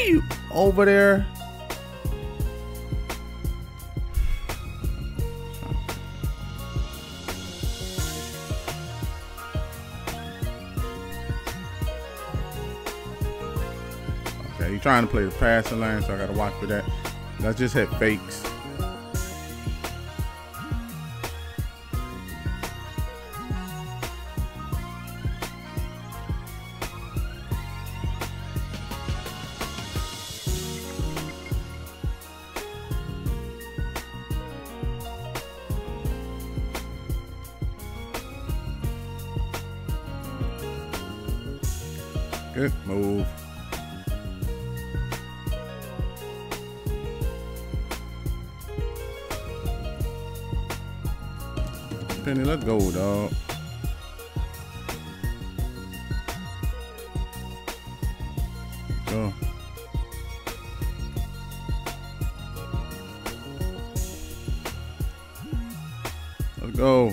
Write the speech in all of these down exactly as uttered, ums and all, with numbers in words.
you over there? Okay, he's trying to play the passing lane, so I gotta watch for that. Let's just hit fakes. Good move. Penny, let's go, dog. Go. Let's go.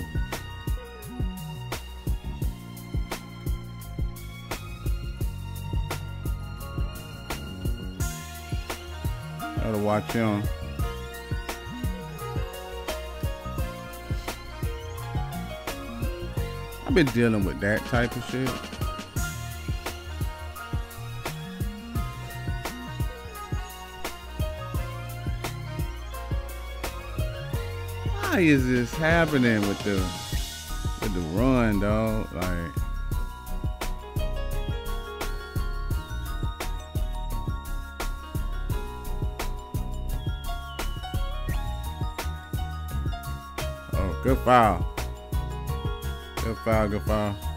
Gotta watch him. I've been dealing with that type of shit. Why is this happening with the with the run, dog? Like, oh, good foul. Good foul, good foul.